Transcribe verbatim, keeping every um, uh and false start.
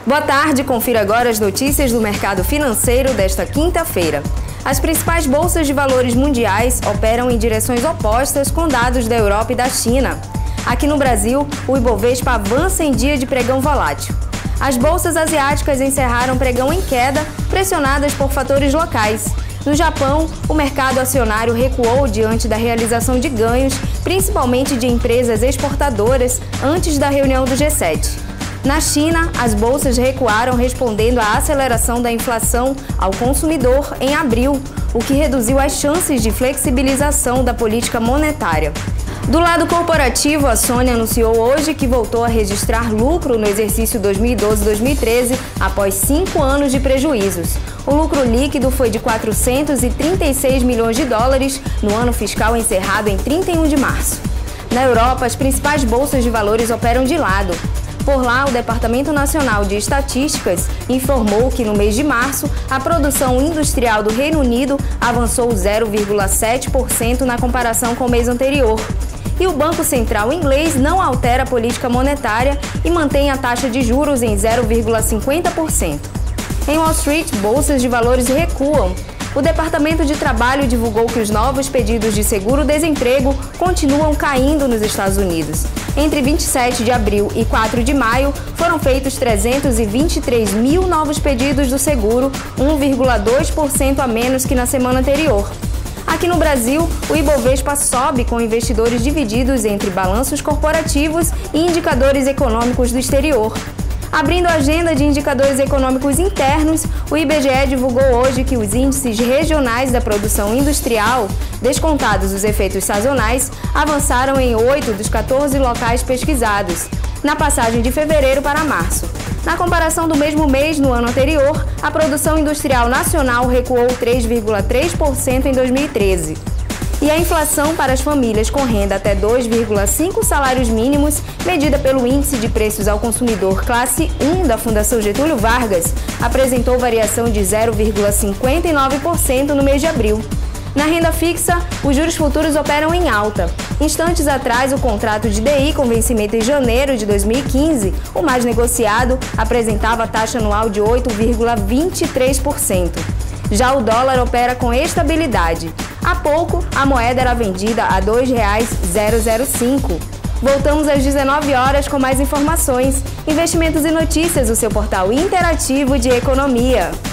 Boa tarde, confira agora as notícias do mercado financeiro desta quinta-feira. As principais bolsas de valores mundiais operam em direções opostas com dados da Europa e da China. Aqui no Brasil, o Ibovespa avança em dia de pregão volátil. As bolsas asiáticas encerraram pregão em queda, pressionadas por fatores locais. No Japão, o mercado acionário recuou diante da realização de ganhos, principalmente de empresas exportadoras, antes da reunião do G sete. Na China, as bolsas recuaram respondendo à aceleração da inflação ao consumidor em abril, o que reduziu as chances de flexibilização da política monetária. Do lado corporativo, a Sony anunciou hoje que voltou a registrar lucro no exercício dois mil e doze a dois mil e treze, após cinco anos de prejuízos. O lucro líquido foi de quatrocentos e trinta e seis milhões de dólares no ano fiscal encerrado em trinta e um de março. Na Europa, as principais bolsas de valores operam de lado. Por lá, o Departamento Nacional de Estatísticas informou que no mês de março, a produção industrial do Reino Unido avançou zero vírgula sete por cento na comparação com o mês anterior. E o Banco Central inglês não altera a política monetária e mantém a taxa de juros em zero vírgula cinquenta por cento. Em Wall Street, bolsas de valores recuam. O Departamento de Trabalho divulgou que os novos pedidos de seguro-desemprego continuam caindo nos Estados Unidos. Entre vinte e sete de abril e quatro de maio, foram feitos trezentos e vinte e três mil novos pedidos do seguro, um vírgula dois por cento a menos que na semana anterior. Aqui no Brasil, o Ibovespa sobe com investidores divididos entre balanços corporativos e indicadores econômicos do exterior. Abrindo a agenda de indicadores econômicos internos, o I B G E divulgou hoje que os índices regionais da produção industrial, descontados os efeitos sazonais, avançaram em oito dos quatorze locais pesquisados, na passagem de fevereiro para março. Na comparação do mesmo mês no ano anterior, a produção industrial nacional recuou três vírgula três por cento em dois mil e treze. E a inflação para as famílias com renda até dois vírgula cinco salários mínimos, medida pelo Índice de Preços ao Consumidor Classe um da Fundação Getúlio Vargas, apresentou variação de zero vírgula cinquenta e nove por cento no mês de abril. Na renda fixa, os juros futuros operam em alta. Instantes atrás, o contrato de D I com vencimento em janeiro de dois mil e quinze, o mais negociado, apresentava taxa anual de oito vírgula vinte e três por cento. Já o dólar opera com estabilidade. Há pouco, a moeda era vendida a dois reais e zero zero cinco. Voltamos às dezenove horas com mais informações, investimentos e notícias do seu portal interativo de economia.